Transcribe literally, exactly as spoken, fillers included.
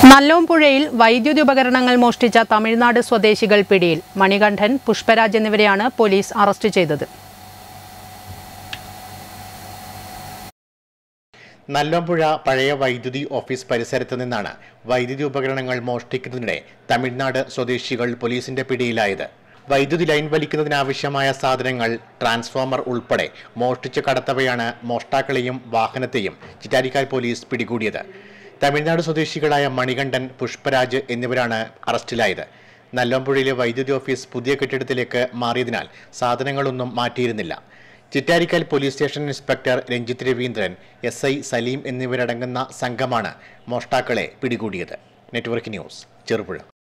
നല്ലോംപുഴയിൽ വൈദ്യുതി ഉപകരണങ്ങൾ മോഷ്ടിച്ച തമിഴ്നാട് സ്വദേശികൾ പിടിയിൽ. മണികണ്ഠൻ, പുഷ്പരാജ് എന്നിവരെയാണ് പോലീസ് അറസ്റ്റ് ചെയ്തത്. നല്ലോംപുഴ പഴയ വൈദ്യുതി ഓഫീസ് പരിസരത്ത് നിന്നാണ് വൈദ്യുതി ഉപകരണങ്ങൾ മോഷ്ടിക്കുന്നതിനിടെ തമിഴ്നാട് സ്വദേശികൾ പോലീസിന്റെ പിടിയിലായത്. വൈദ്യുതി ലൈൻ വലിക്കുന്നതിനാവശ്യമായ സാധനങ്ങൾ, ട്രാൻസ്ഫോമർ ഉൾപ്പെടെ മോഷ്ടിച്ച് കടത്തവയാണ് മോഷ്ടാക്കളെയും വാഹനത്തെയും ചിറ്റാരിക്കാൽ പോലീസ് പിടികൂടിയത്. തമിഴ്നാട് സ്വദേശികളായ മണികണ്ഠൻ, പുഷ്പരാജ് എന്നിവരാണ് അറസ്റ്റിലായത്. നല്ലോംപുഴയിലെ വൈദ്യുതി ഓഫീസ് പുതിയ കെട്ടിടത്തിലേക്ക് മാറിയതിനാൽ സാധനങ്ങളൊന്നും മാറ്റിയിരുന്നില്ല. Chittarikkal police station inspector Ranjith Raveendran, S I Saleem എന്നിവരടങ്ങുന്ന സംഘമാണ് മോഷ്ടാക്കളെ പിടികൂടിയത്. Network news, Cherupuzha.